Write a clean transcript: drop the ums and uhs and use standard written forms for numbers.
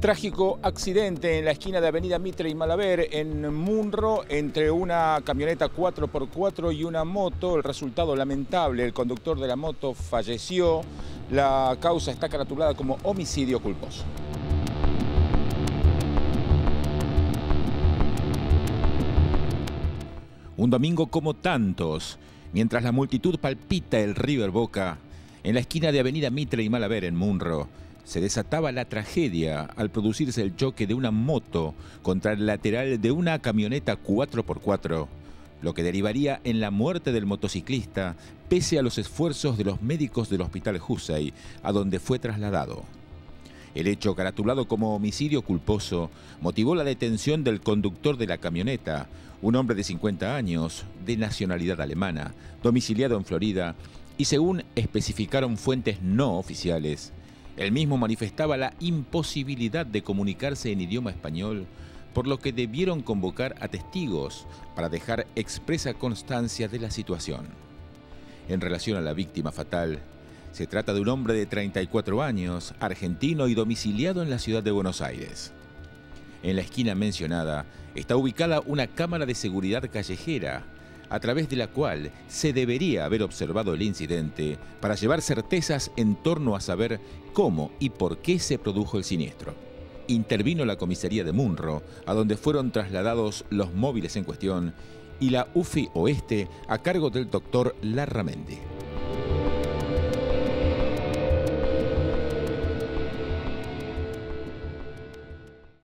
Trágico accidente en la esquina de Avenida Mitre y Malaver en Munro entre una camioneta 4x4 y una moto. El resultado lamentable, el conductor de la moto falleció. La causa está caratulada como homicidio culposo. Un domingo como tantos, mientras la multitud palpita el River Boca, en la esquina de Avenida Mitre y Malaver en Munro, se desataba la tragedia al producirse el choque de una moto contra el lateral de una camioneta 4x4, lo que derivaría en la muerte del motociclista pese a los esfuerzos de los médicos del Hospital Jusey, a donde fue trasladado. El hecho, caratulado como homicidio culposo, motivó la detención del conductor de la camioneta, un hombre de 50 años, de nacionalidad alemana, domiciliado en Florida, y según especificaron fuentes no oficiales, el mismo manifestaba la imposibilidad de comunicarse en idioma español, por lo que debieron convocar a testigos para dejar expresa constancia de la situación. En relación a la víctima fatal, se trata de un hombre de 34 años, argentino y domiciliado en la ciudad de Buenos Aires. En la esquina mencionada está ubicada una cámara de seguridad callejera, a través de la cual se debería haber observado el incidente para llevar certezas en torno a saber cómo y por qué se produjo el siniestro. Intervino la comisaría de Munro, a donde fueron trasladados los móviles en cuestión, y la UFI Oeste a cargo del doctor Larramendi.